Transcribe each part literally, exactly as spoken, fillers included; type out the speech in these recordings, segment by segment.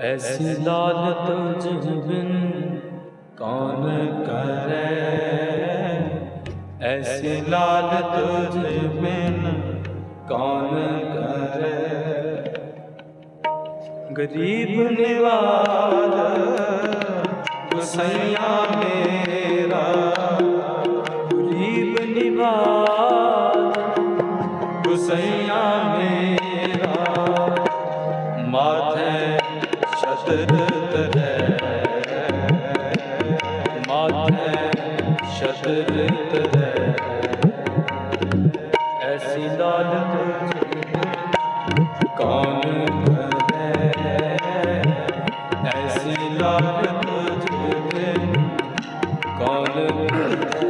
ऐसी लाल तुझ बिन कौन करे, ऐसी लाल तुझ बिन कौन करे। गरीब निवाज गुसैया मेरा, गरीब निवाज गुसैया मेरा। माथे शतर तरे, माथे शतर तरे। ऐसी लाल कौन करे, ऐसी लाल तुझे कौन करे।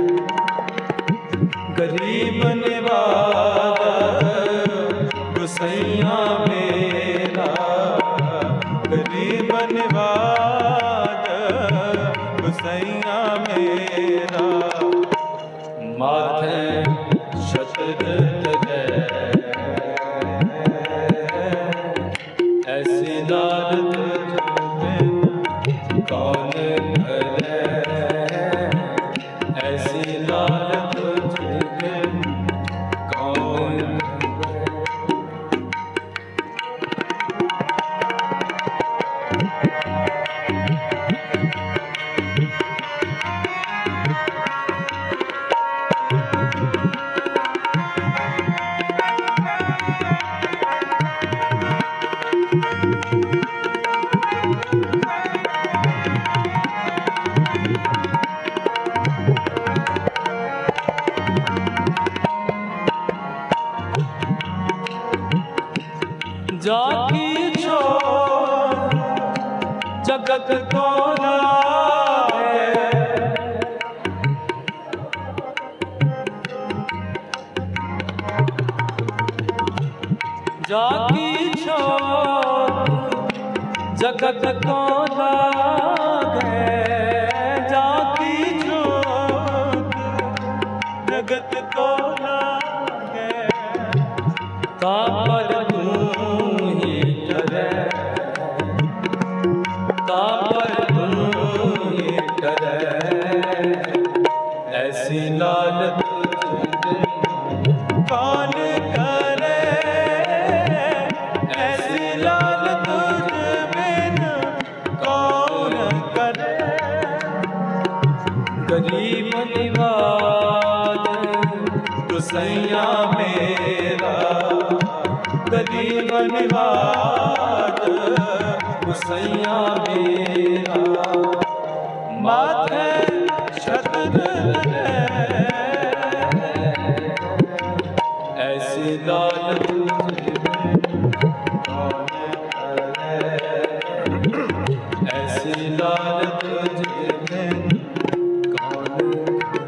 गरीब निवाज गुसैया मेरा, गरीब निवाज गुसैया मेरा। माथे शतर तरे, ऐसी लाल तुझ बिन कौन करे, ऐसी लाल तुझ बिन कौन करे। जाकी छोड़ जगत को लाए, जाकी छोड़ जगत को लागे, जाकी छोड़ जगत को लागे। तापर ऐसी लाल तुझ बिन कौन करे, ऐसी लाल तुझ बिन कौन करे। गरीब निवाज गुसैया मेरा, गरीब निवाज गुसैया मेरा। माथे शतर तरे, ऐसी लाल तुझ बिन कौन करे, ऐसी लाल तुझ बिन कौन करे।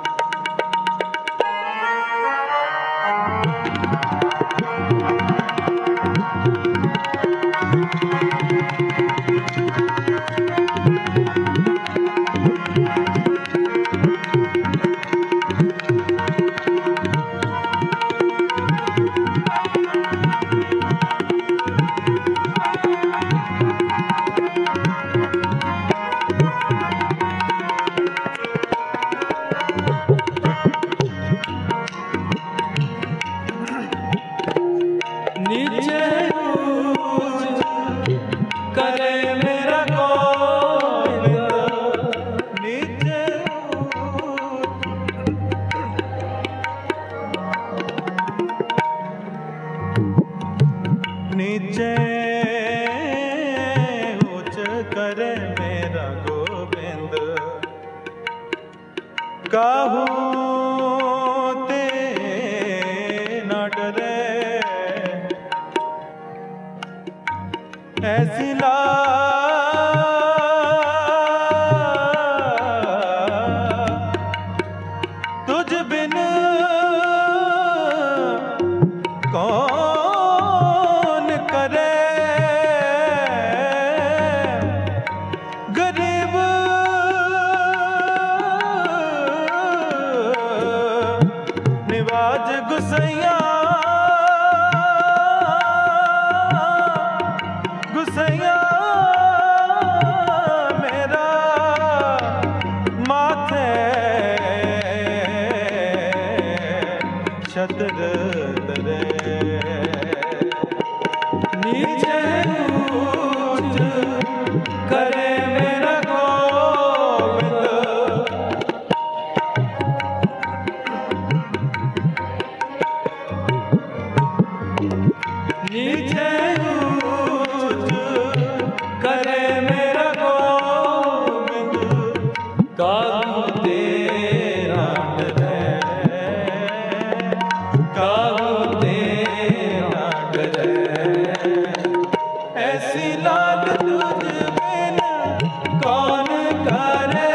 नीचे कूच करे मेरा गोविंद, नीचे नीचे ऊंच करे मेरा गोविंद। काहू ते न डरे, ऐसी लाल तुझ बिन कौन करे। गरीब काहू तेरा डरै, काहू तेरा डरै। ऐसी लाल तुझ बिन कौन करे,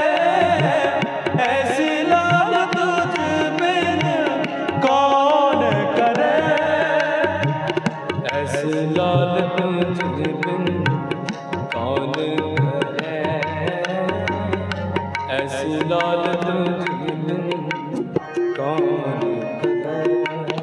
ऐसी लाल तुझ बिन कौन करे, ऐसी लाल तुझ बिन कौन करे, ऐसी लाल तुझ बिन कौन करे।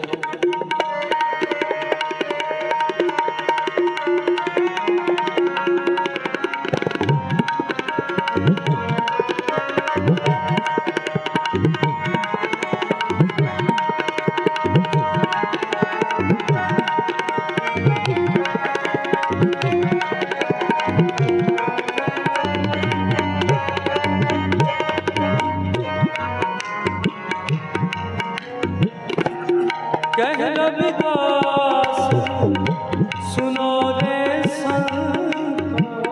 कह रविदास सुनो रे संतो,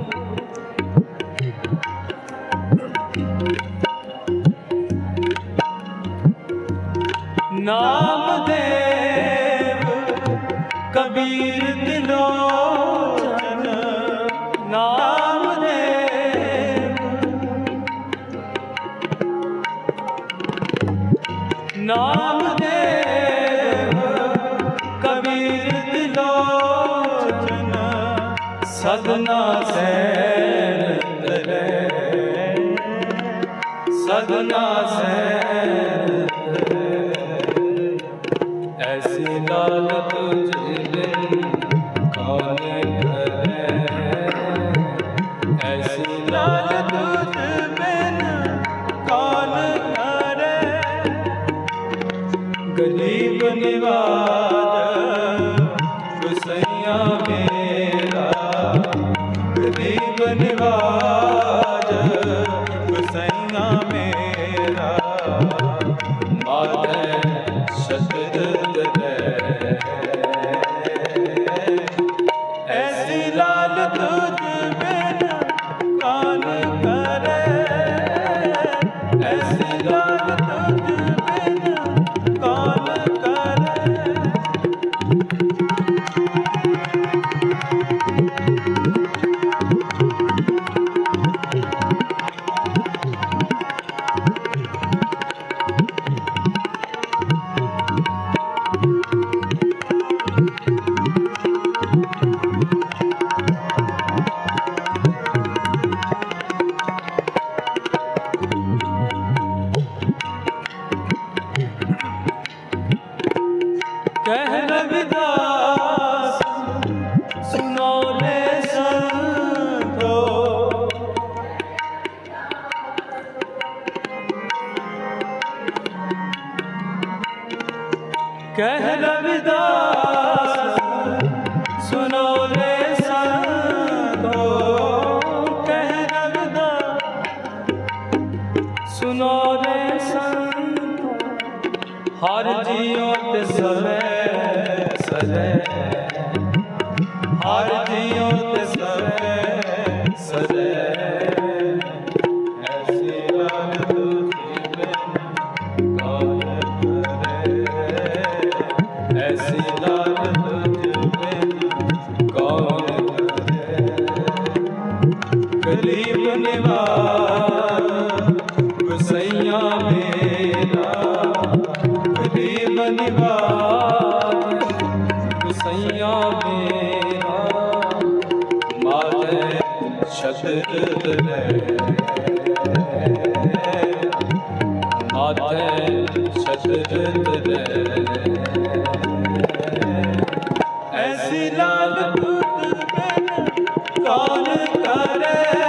नामदेव कबीर तिलोचन, नामदेव नामदेव कबीर तिलोचन, सदना सैन तरै, सदना सैन तरै। ऐसी लाल तुझ बिन कौन करे, ऐसी लाल तुझ बिन कौन करे। गरीब निवाज गुसैया मेरा, गरीब निवाज गुसैया मेरा, माधे शतरंज दे। ऐसी लाल तुझ बिन कौन करे, ऐसी लाल तुझ बिन कौन करे। कह रविदास सुनो रे संतो, कह रविदास सुनो रे संतो, कह रविदास सुनो रे संतो। हर जियो ते सवे सजे, हर जियो ते सवे सजे। ऐसी लाल तुझ बिन कौन करे, ऐसी लाल तुझ बिन कौन करे। गरीब निवाज गुसैया मेरा, गरीब निवाज गुसैया मेरा, माधे शतरंज दे, माधे शतरंज दे। ऐसी लाल तुझ बिन कौन करे,